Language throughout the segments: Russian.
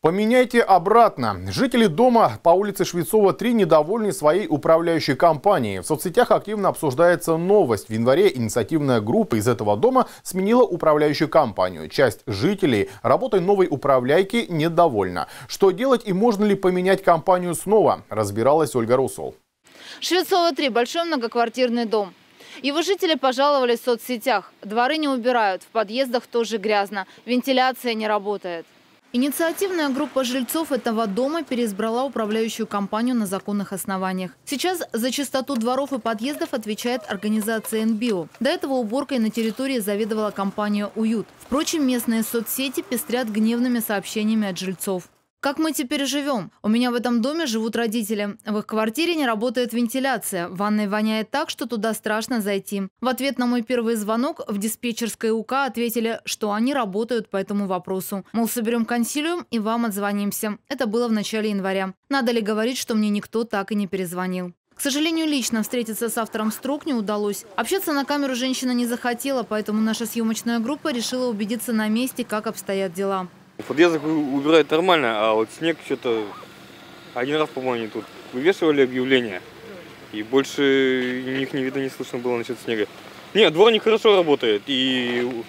Поменяйте обратно. Жители дома по улице Швецова, 3 недовольны своей управляющей компанией. В соцсетях активно обсуждается новость. В январе инициативная группа из этого дома сменила управляющую компанию. Часть жителей работой новой управляйки недовольна. Что делать и можно ли поменять компанию снова, разбиралась Ольга Русул. Швецова 3 – большой многоквартирный дом. Его жители пожаловались в соцсетях. Дворы не убирают, в подъездах тоже грязно, вентиляция не работает. Инициативная группа жильцов этого дома переизбрала управляющую компанию на законных основаниях. Сейчас за чистоту дворов и подъездов отвечает организация НБИО. До этого уборкой на территории заведовала компания «Уют». Впрочем, местные соцсети пестрят гневными сообщениями от жильцов. Как мы теперь живем? У меня в этом доме живут родители. В их квартире не работает вентиляция. В ванной воняет так, что туда страшно зайти. В ответ на мой первый звонок в диспетчерской УК ответили, что они работают по этому вопросу. Мол, соберем консилиум и вам отзвонимся. Это было в начале января. Надо ли говорить, что мне никто так и не перезвонил? К сожалению, лично встретиться с автором строк не удалось. Общаться на камеру женщина не захотела, поэтому наша съемочная группа решила убедиться на месте, как обстоят дела. В подъездах убирают нормально, а вот снег что-то... Один раз, по-моему, они тут вывешивали объявление, и больше них не видно, не слышно было насчет снега. Нет, дворник хорошо работает, и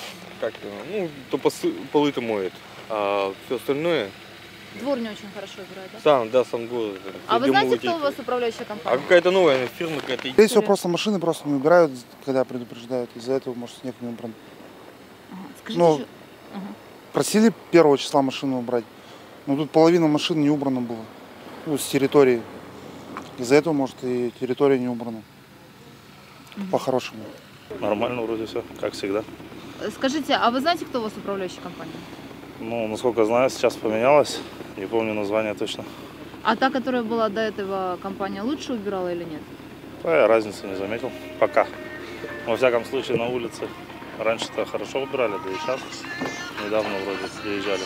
то полы-то моет, а все остальное... Двор не очень хорошо убирает, да? Сам двор. А вы знаете, кто у вас управляющая компания? А какая-то новая фирма какая-то. Здесь все просто машины просто не убирают, когда предупреждают. Из-за этого, может, снег не убран. Скажите, просили 1 числа машину убрать, но тут половина машин не убрана была, с территории. Из-за этого, может, и территория не убрана. По-хорошему. Нормально вроде все, как всегда. Скажите, а вы знаете, кто у вас управляющая компания? Ну, насколько знаю, сейчас поменялась. Не помню название точно. А та, которая была до этого, компания лучше убирала или нет? Я разницы не заметил. Пока. Во всяком случае, на улице раньше-то хорошо убирали, да и сейчас. Недавно вроде приезжали.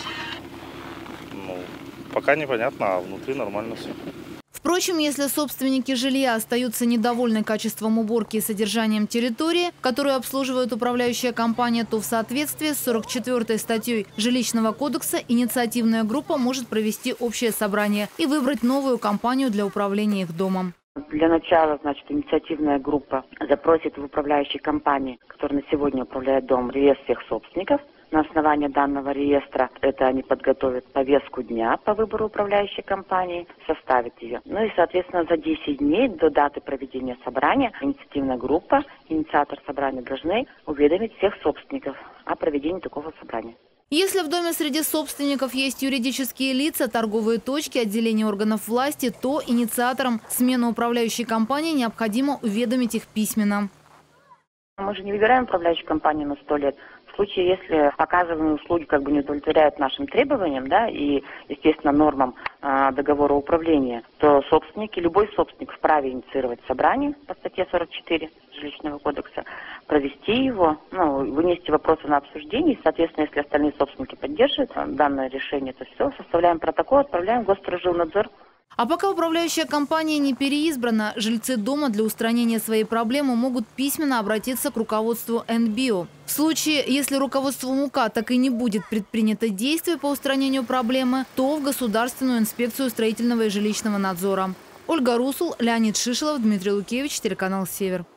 Ну, пока непонятно, а внутри нормально все. Впрочем, если собственники жилья остаются недовольны качеством уборки и содержанием территории, которую обслуживает управляющая компания, то в соответствии с 44-й статьей Жилищного кодекса инициативная группа может провести общее собрание и выбрать новую компанию для управления их домом. Для начала, инициативная группа запросит в управляющей компании, которая на сегодня управляет домом, реестр всех собственников. На основании данного реестра они подготовят повестку дня по выбору управляющей компании, составят ее. Ну и, соответственно, за 10 дней до даты проведения собрания инициативная группа, инициатор собрания должны уведомить всех собственников о проведении такого собрания. Если в доме среди собственников есть юридические лица, торговые точки, отделения органов власти, то инициаторам смены управляющей компании необходимо уведомить их письменно. Мы же не выбираем управляющую компанию на 100 лет. В случае, если оказываемые услуги не удовлетворяют нашим требованиям, и, естественно, нормам договора управления, то собственники, любой собственник вправе инициировать собрание по статье 44 Жилищного кодекса, провести его, вынести вопросы на обсуждение. И, соответственно, если остальные собственники поддерживают данное решение, то все, составляем протокол, отправляем в Госпрожилнадзор. А пока управляющая компания не переизбрана, жильцы дома для устранения своей проблемы могут письменно обратиться к руководству НБИО. В случае, если руководством УК так и не будет предпринято действие по устранению проблемы, то в Государственную инспекцию строительного и жилищного надзора. Ольга Русул, Леонид Шишелов, Дмитрий Лукевич, телеканал «Север».